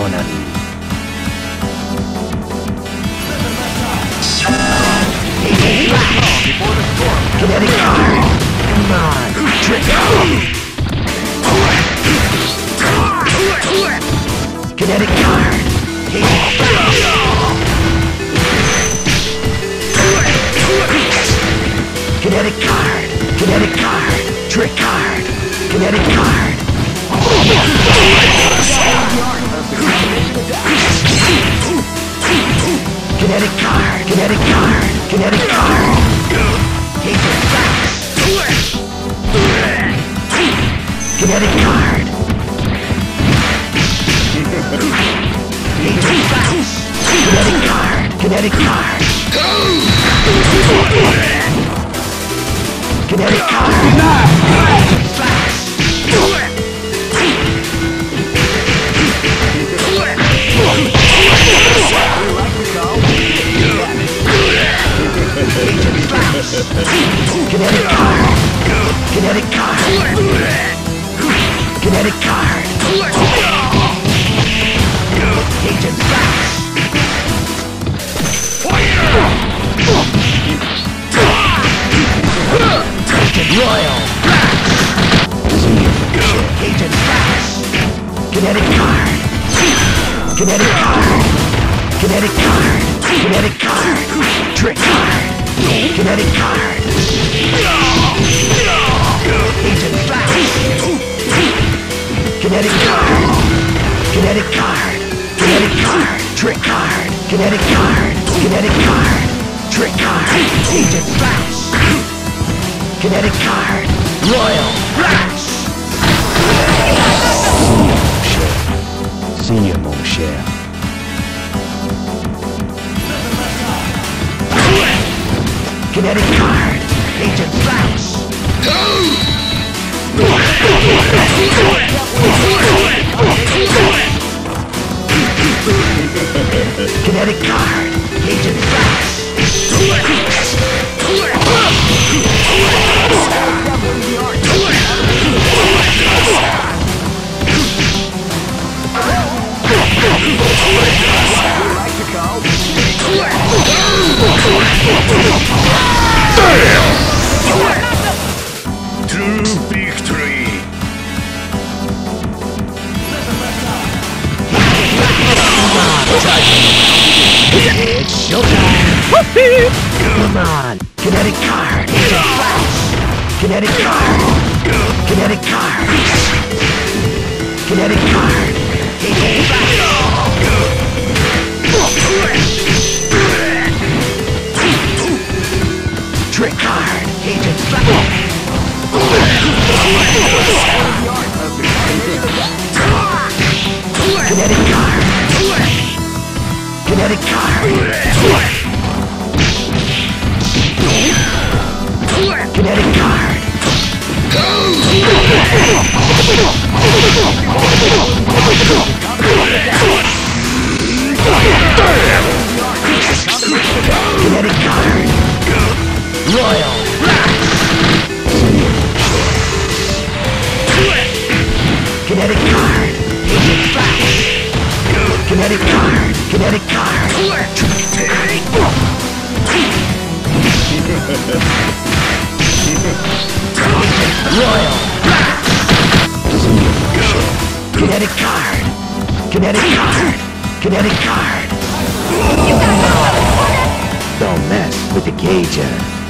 mon ami. Kinetic card! Come on! Trick! Kinetic card! Kinetic card! Kinetic card! Trick card! Kinetic card! Kinetic card! Kinetic card! Kinetic card! Agent Flash! Kinetic card! Agent Flash! Kinetic card! Kinetic card! Kinetic card! Agent Flash! Kinetic card! Kinetic card! Kinetic card! Agent Flash! Agent Royal! Agent Flash! Kinetic card! Kinetic card! Kinetic card! Kinetic card! Trick card! Kinetic card! Agent Flash! Kinetic card! Kinetic card! Kinetic card! Trick card! Kinetic card! Kinetic card! Trick card! Agent Flash! Kinetic card! Royal Flash! See you, mon cher. Kinetic card! Agent Flash! Kinetic card! Agent Flash! To victory! It's showtime! Come on! Kinetic card! Agent Flash! Kinetic card! Kinetic card! Kinetic card! Agent Flash! Trick card! Agent Flash! Kinetic card! Kinetic card! Kinetic card! Kinetic card! Royal Flash! Kinetic card! Agent Flash! Kinetic card! Kinetic card! Royal Flash! Kinetic card! Kinetic card! Kinetic card! Don't mess with the Gager!